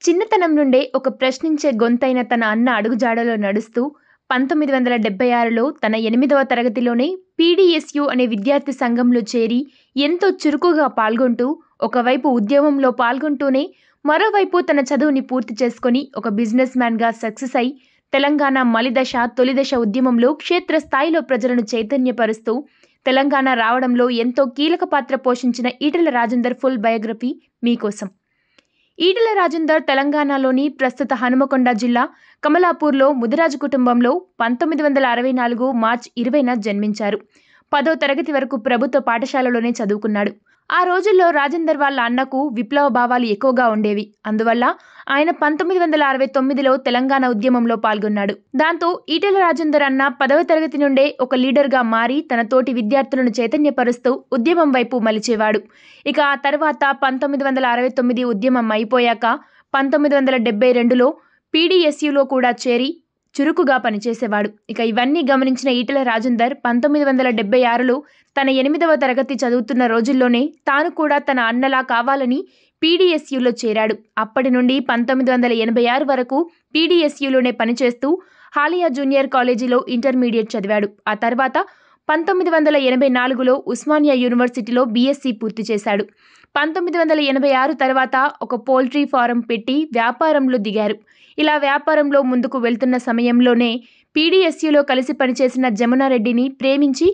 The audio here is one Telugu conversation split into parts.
చిన్నతనం నుండే ఒక ప్రశ్నించే గొంతైన తన అన్న అడుగుజాడలో నడుస్తూ 1976లో తన 8వ తరగతిలోనే పీడీఎస్యూ అనే విద్యార్థి సంఘంలో చేరి ఎంతో చురుకుగా పాల్గొంటూ ఒకవైపు ఉద్యమంలో పాల్గొంటూనే మరోవైపు తన చదువుని పూర్తి చేసుకొని ఒక బిజినెస్ మ్యాన్గా సక్సెస్ అయి తెలంగాణ మలిదశ తొలిదశ ఉద్యమంలో క్షేత్రస్థాయిలో ప్రజలను చైతన్యపరుస్తూ తెలంగాణ రావడంలో ఎంతో కీలక పాత్ర పోషించిన ఈటెల రాజేందర్ ఫుల్ బయోగ్రఫీ మీకోసం. ఈటెల రాజేందర్ తెలంగాణలోని ప్రస్తుత హనుమకొండ జిల్లా కమలాపూర్లో ముదిరాజు కుటుంబంలో 1964 మార్చి 20న జన్మించారు. 10వ తరగతి వరకు ప్రభుత్వ పాఠశాలలోనే చదువుకున్నాడు. ఆ రోజుల్లో రాజేందర్ వాళ్ళ అన్నకు విప్లవ భావాలు ఎక్కువగా ఉండేవి. అందువల్ల ఆయన 1969లో తెలంగాణ ఉద్యమంలో పాల్గొన్నాడు. దాంతో ఈటెల రాజేందర్ అన్న 10వ తరగతి నుండే ఒక లీడర్గా మారి తన తోటి విద్యార్థులను చైతన్యపరుస్తూ ఉద్యమం వైపు మలిచేవాడు. ఇక ఆ తర్వాత 1969 ఉద్యమం అయిపోయాక 1972లో పీడీఎస్యూలో కూడా చేరి చురుకుగా పనిచేసేవాడు. ఇక ఇవన్నీ గమనించిన ఈటెల రాజేందర్ 1976లో తన 8వ తరగతి చదువుతున్న రోజుల్లోనే తాను కూడా తన అన్నలా కావాలని పీడీఎస్యూలో చేరాడు. అప్పటి నుండి 1986 వరకు పీడీఎస్యూలోనే పనిచేస్తూ హాలియా జూనియర్ కాలేజీలో ఇంటర్మీడియట్ చదివాడు. ఆ తర్వాత 1984లో ఉస్మానియా యూనివర్సిటీలో బీఎస్సీ పూర్తి చేశాడు. 1986 తర్వాత ఒక పౌల్ట్రీ ఫారం పెట్టి వ్యాపారంలో దిగారు. ఇలా వ్యాపారంలో ముందుకు వెళ్తున్న సమయంలోనే పీడీఎస్యూలో కలిసి పనిచేసిన జమునారెడ్డిని ప్రేమించి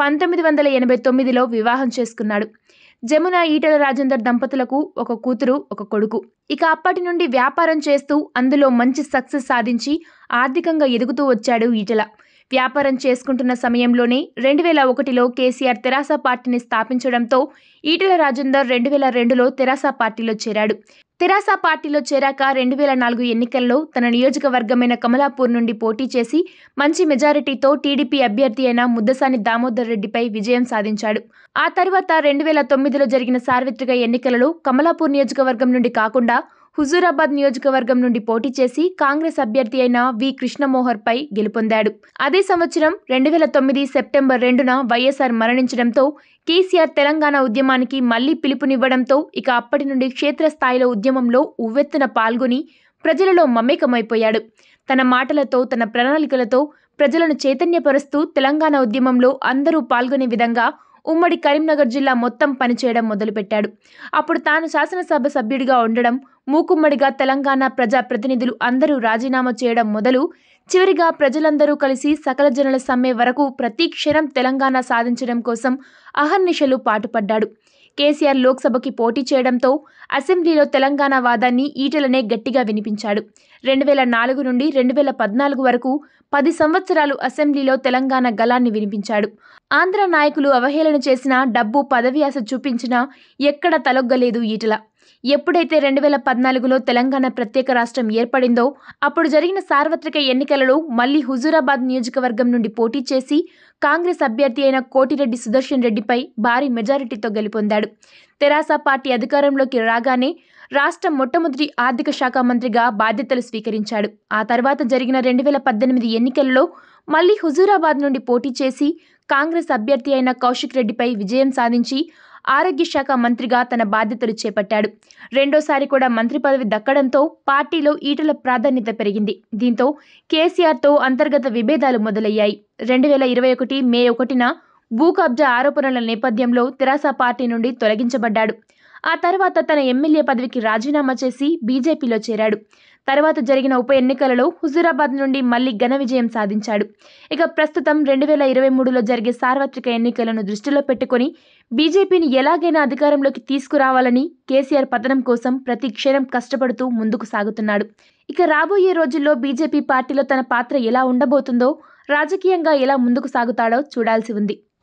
1989లో వివాహం చేసుకున్నాడు. జమున ఈటెల రాజేందర్ దంపతులకు ఒక కూతురు ఒక కొడుకు. ఇక అప్పటి నుండి వ్యాపారం చేస్తూ అందులో మంచి సక్సెస్ సాధించి ఆర్థికంగా ఎదుగుతూ వచ్చాడు ఈటెల. వ్యాపారం చేసుకుంటున్న సమయంలోనే 2001లో కేసీఆర్ తెరాస పార్టీని స్థాపించడంతో ఈటెల రాజేందర్ 2002లో తెరాస పార్టీలో చేరాడు. తెరాస పార్టీలో చేరాక 2004 ఎన్నికల్లో తన నియోజకవర్గమైన కమలాపూర్ నుండి పోటీ చేసి మంచి మెజారిటీతో టీడీపీ అభ్యర్థి అయిన ముద్దసాని దామోదర్ రెడ్డిపై విజయం సాధించాడు. ఆ తర్వాత 2009లో జరిగిన సార్వత్రిక ఎన్నికలలో కమలాపూర్ నియోజకవర్గం నుండి కాకుండా హుజూరాబాద్ నియోజకవర్గం నుండి పోటీ చేసి కాంగ్రెస్ అభ్యర్థి అయిన వి కృష్ణమోహన్పై గెలుపొందాడు. అదే సంవత్సరం 2009 సెప్టెంబర్ 2న వైఎస్ఆర్ మరణించడంతో కేసీఆర్ తెలంగాణ ఉద్యమానికి మళ్లీ పిలుపునివ్వడంతో ఇక అప్పటి నుండి క్షేత్రస్థాయిలో ఉద్యమంలో ఉవ్వెత్తున పాల్గొని ప్రజలలో మమేకమైపోయాడు. తన మాటలతో తన ప్రణాళికలతో ప్రజలను చైతన్యపరుస్తూ తెలంగాణ ఉద్యమంలో అందరూ పాల్గొనే విధంగా ఉమ్మడి కరీంనగర్ జిల్లా మొత్తం పనిచేయడం మొదలుపెట్టాడు. అప్పుడు తాను శాసనసభ సభ్యుడిగా ఉండడం, మూకుమ్మడిగా తెలంగాణ ప్రజాప్రతినిధులు అందరూ రాజీనామా చేయడం మొదలు చివరిగా ప్రజలందరూ కలిసి సకల జనుల సమ్మె వరకు ప్రతి క్షణం తెలంగాణ సాధించడం కోసం అహర్నిశలు పాటుపడ్డాడు. కేసీఆర్ లోక్సభకి పోటీ చేయడంతో అసెంబ్లీలో తెలంగాణ వాదాన్ని ఈటెలనే గట్టిగా వినిపించాడు. 2004 నుండి 2014 వరకు 10 సంవత్సరాలు అసెంబ్లీలో తెలంగాణ గళాన్ని వినిపించాడు. ఆంధ్ర నాయకులు అవహేళన చేసినా, డబ్బు పదవి ఆశ చూపించినా ఎక్కడ తలొగ్గలేదు ఈటెల. ఎప్పుడైతే 2014లో తెలంగాణ ప్రత్యేక రాష్ట్రం ఏర్పడిందో అప్పుడు జరిగిన సార్వత్రిక ఎన్నికలలో మళ్లీ హుజూరాబాద్ నియోజకవర్గం నుండి పోటీ చేసి కాంగ్రెస్ అభ్యర్థి అయిన కోటిరెడ్డి సుదర్శన్ రెడ్డిపై భారీ మెజారిటీతో గెలుపొందాడు. తెరాస పార్టీ అధికారంలోకి రాగానే రాష్ట్ర మొట్టమొదటి ఆర్థిక శాఖ మంత్రిగా బాధ్యతలు స్వీకరించాడు. ఆ తర్వాత జరిగిన 2018 ఎన్నికల్లో మళ్లీ హుజూరాబాద్ నుండి పోటీ చేసి కాంగ్రెస్ అభ్యర్థి అయిన కౌశిక్ రెడ్డిపై విజయం సాధించి ఆరోగ్య శాఖ మంత్రిగా తన బాధ్యతలు చేపట్టాడు. రెండోసారి కూడా మంత్రి పదవి దక్కడంతో పార్టీలో ఈటెల ప్రాధాన్యత పెరిగింది. దీంతో కేసీఆర్తో అంతర్గత విభేదాలు మొదలయ్యాయి. 2021 మే 1న భూ కబ్జా ఆరోపణల నేపథ్యంలో తెరాస పార్టీ నుండి తొలగించబడ్డాడు. ఆ తర్వాత తన ఎమ్మెల్యే పదవికి రాజీనామా చేసి బీజేపీలో చేరాడు. తర్వాత జరిగిన ఉప ఎన్నికలలో హుజూరాబాద్ నుండి మళ్లీ ఘన విజయం సాధించాడు. ఇక ప్రస్తుతం 2023లో జరిగే సార్వత్రిక ఎన్నికలను దృష్టిలో పెట్టుకుని బీజేపీని ఎలాగైనా అధికారంలోకి తీసుకురావాలని కేసీఆర్ పతనం కోసం ప్రతి క్షణం కష్టపడుతూ ముందుకు సాగుతున్నాడు. ఇక రాబోయే రోజుల్లో బీజేపీ పార్టీలో తన పాత్ర ఎలా ఉండబోతుందో, రాజకీయంగా ఎలా ముందుకు సాగుతాడో చూడాల్సి ఉంది.